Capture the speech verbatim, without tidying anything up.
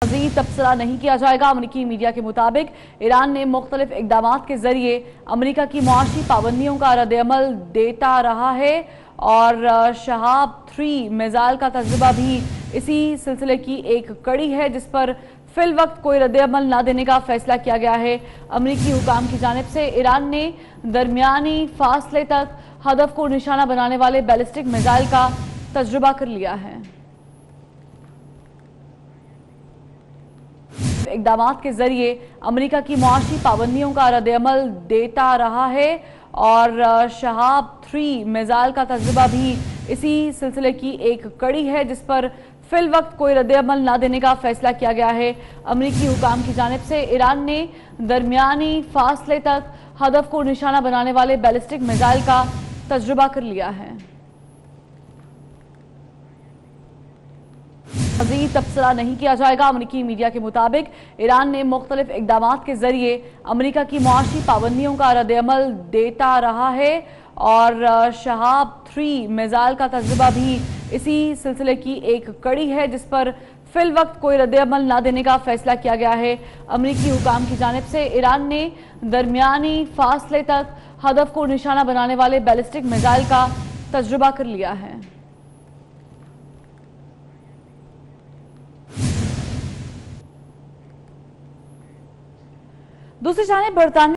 मज़ीद तबसरा नहीं किया जाएगा। अमरीकी मीडिया के मुताबिक ईरान ने मुख्तलिफ इकदाम के जरिए अमरीका की मुआशी पाबंदियों का रद्द-ए-अमल देता रहा है और शहाब थ्री मिसाइल का तजुर्बा भी इसी सिलसिले की एक कड़ी है, जिस पर फिल वक्त कोई रद्द-ए-अमल न देने का फैसला किया गया है। अमरीकी हुकाम की जानिब से ईरान ने दरमियानी फासले तक हदफ को निशाना बनाने वाले बैलिस्टिक मिसाइल का तजुर्बा कर लिया है। इकदाम के जरिए अमरीका की मुआशी पाबंदियों का रद्द-ए-अमल देता रहा है और शहाब थ्री मिसाइल का तजुर्बा भी इसी सिलसिले की एक कड़ी है, जिस पर फिल वक्त कोई रद्द-ए-अमल न देने का फैसला किया गया है। अमरीकी हुकाम की जानिब से ईरान ने दरमियानी फासले तक हदफ को निशाना बनाने वाले बैलिस्टिक मिसाइल का तजुर्बा कर लिया है। मज़ीद तबसरा नहीं किया जाएगा। अमरीकी मीडिया के मुताबिक ईरान ने मुख्तलिफ इकदाम के जरिए अमरीका की मुआशी पाबंदियों का रद्द-ए-अमल देता रहा है और शहाब थ्री मिसाइल का तजुर्बा भी इसी सिलसिले की एक कड़ी है, जिस पर फिल वक्त कोई रद्द-ए-अमल न देने का फैसला किया गया है। अमरीकी हुकाम की जानिब से ईरान ने दरमियानी फासले तक हदफ को निशाना बनाने वाले बैलिस्टिक मिसाइल का तजुर्बा कर लिया है। दूसरी जानिब बरतानिया